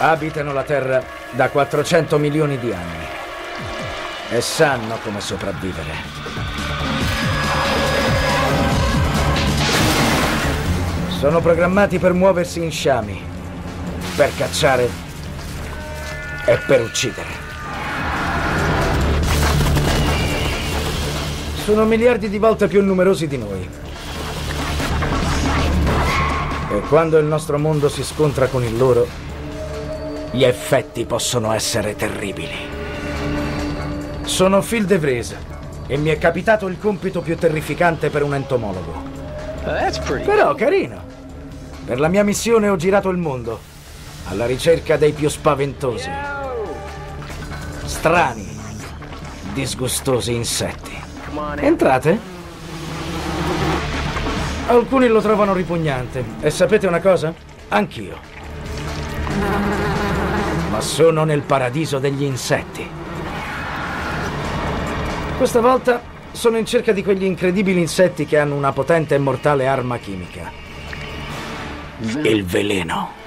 Abitano la Terra da 400 milioni di anni e sanno come sopravvivere. Sono programmati per muoversi in sciami, per cacciare e per uccidere. Sono miliardi di volte più numerosi di noi. E quando il nostro mondo si scontra con il loro, gli effetti possono essere terribili. Sono Phil De Vries e mi è capitato il compito più terrificante per un entomologo. Però carino. Per la mia missione ho girato il mondo, alla ricerca dei più spaventosi, strani, disgustosi insetti. Entrate? Alcuni lo trovano ripugnante. E sapete una cosa? Anch'io. Ma sono nel paradiso degli insetti. Questa volta sono in cerca di quegli incredibili insetti che hanno una potente e mortale arma chimica. Il veleno.